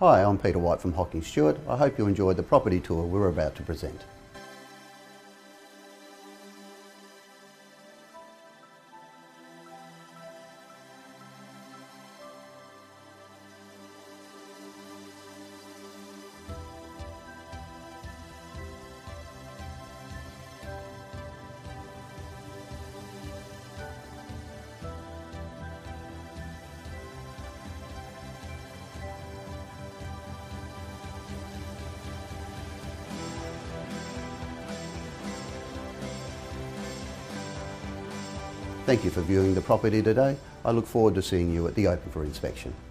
Hi, I'm Peter White from Hocking Stewart. I hope you enjoyed the property tour we're about to present. Thank you for viewing the property today. I look forward to seeing you at the open for inspection.